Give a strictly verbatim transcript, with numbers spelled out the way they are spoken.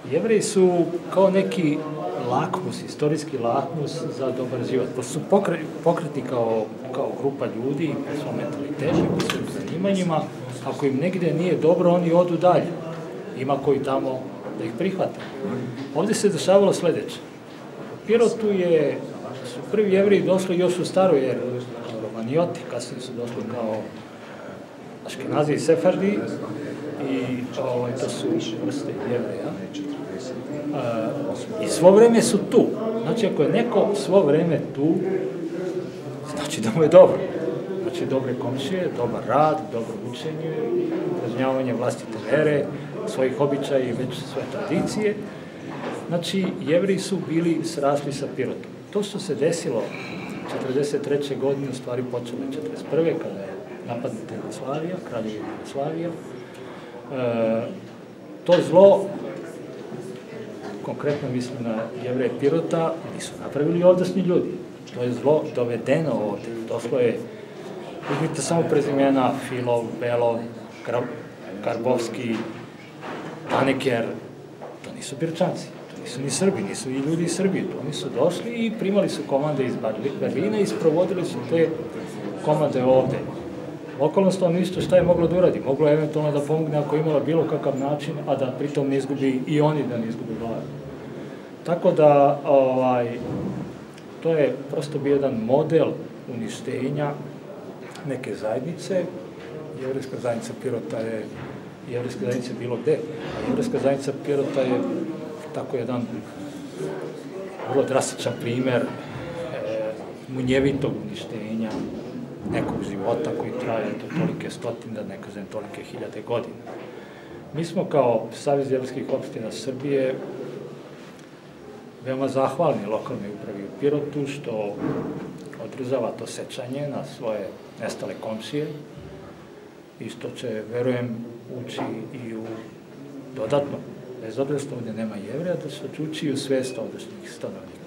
Jevreji su kao neki lakmus, istorijski lakmus za dobar život. Pošto su pokreti kao, kao grupa ljudi, po svom mentalitetu, po svojim zanimanjima, ako im negde nije dobro, oni odu dalje. Ima koji tamo da ih prihvata. Ovde se dešavalo sledeće. U Pirotu je, su prvi Jevreji došli još u staroj eri, Romanijoti, kasnije su došli kao Aškenazi i Sefardi, i ovaj, to su vrste Jevreja. I svo vreme su tu. Znači, ako je neko svo vreme tu, znači da mu je dobro. Znači, dobre komšije, dobar rad, dobro učenje, upražnjavanje vlastite vere, svojih običaja i već svoje tradicije. Znači, Jevreji su bili srasli sa Pirotom. To što se desilo četrdeset treće godine, u stvari počelo je četrdeset prve kada je napadnuta Jugoslavija, kraljevina Jugoslavija. E, to zlo, konkretno mislim na Jevreje Pirota, nisu napravili ovdašnji ljudi. To je zlo dovedeno ovde. Došlo je, uzmite samo prezimena Filov, Belov, Karbovski, Taneker, to nisu Pirčanci, to nisu ni Srbi, nisu i ljudi iz Srbije. Oni su došli i primali su komande iz Berlina i sprovodili su te komande ovde. Lokalno stanovništvo šta je moglo da uradi? Moglo je eventualno da pomogne ako je imala bilo kakav način, a da pritom ne izgubi i oni da ne izgubi glavu. Tako da, ovaj, to je prosto bio jedan model uništenja neke zajednice. Jevrejska zajednica Pirota je, jevrejska zajednica je bilo gde, a jevrejska zajednica Pirota je tako jedan vrlo drastičan primer e, munjevitog uništenja nekog života koji traje to tolike stotine, da ne kažem tolike hiljade godina. Mi smo kao Savez jevrejskih opština Srbije veoma zahvalni lokalnoj upravi u Pirotu što održava to sećanje na svoje nestale komšije i što će, verujem, ući i u dodatno, bez obzira što ovde nema Jevreja, da se uči i u svest ovdašnjih stanovnika.